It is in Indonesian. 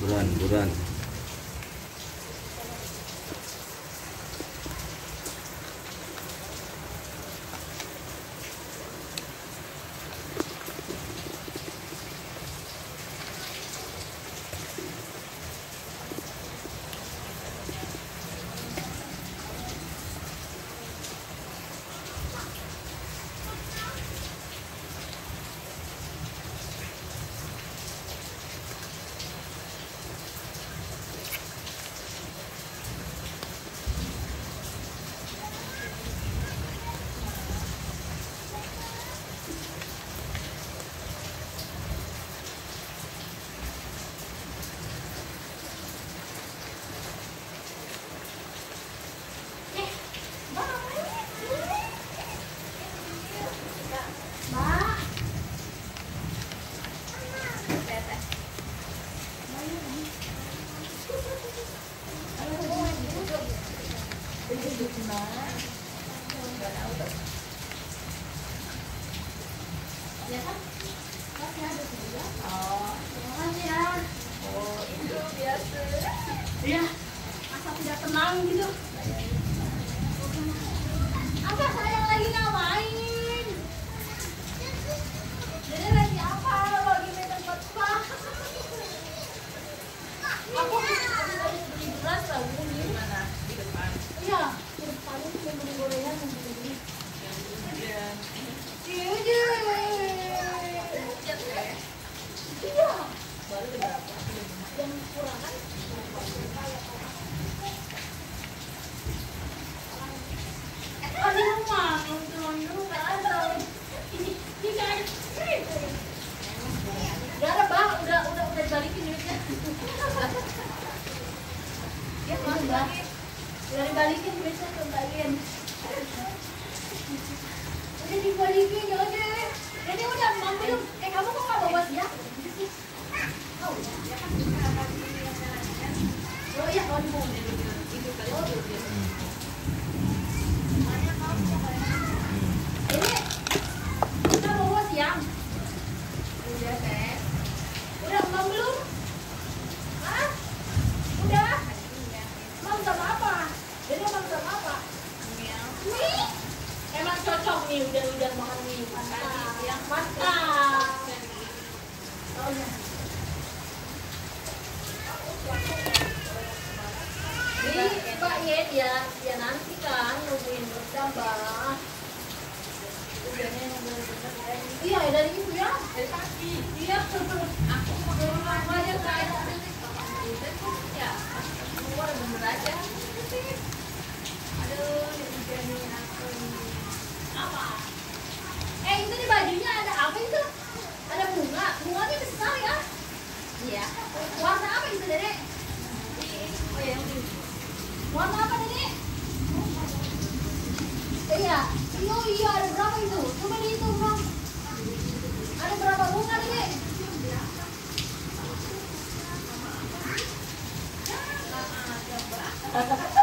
buruan buruan. Ya kan? Masih ada juga. Oh, terima kasih ya. Oh, itu biasa. Iya. Masa tidak tenang gitu. Apa sayang lagi ngapain? Jadi lagi apa? Lagi main tempat spa. Aku habis beli beras lagu di mana? Di depan. Iya, di depan itu yang beli gorengan yang beli. Iya. Iya. Iya. Baru berapa? Yang kurang kan? Ada rumah, nonton dulu nggak ada. Ini kan? Gak ada bang, udah dibalikin duitnya. Ya mas bang, udah dibalikin duitnya, kembaliin. Udah dibalikin ya udah. Ini udah mau belum? Kamu kok nggak bawa siap? Oh iya, kalau mau itu kali ini kita bawa siang. Udah teh. Udah mau belum? Hah? Udah? Mau sama apa? Jadi mau sama apa? Mie. Emang cocok nih udah makan mie. Yang mantap. Oh iya. Ini Pak Yen ya nanti kan nungguin bertambah. Udahnya bener-bener iya dari ibu ya dari pagi. Iya. Aku mau ke rumah aja kayak ya. Keluar bener aja. Aduh, dihujanin aku. Apa? Itu di bajunya ada apa itu? Ada bunga. Bunganya besar ya? Iya. Warna apa itu, Dedek? Oh ya, warna apa, Dedek? Iya. Iya, ada berapa itu? Coba dihitung, Bang. Ada berapa bunga, Dedek? Ada berapa?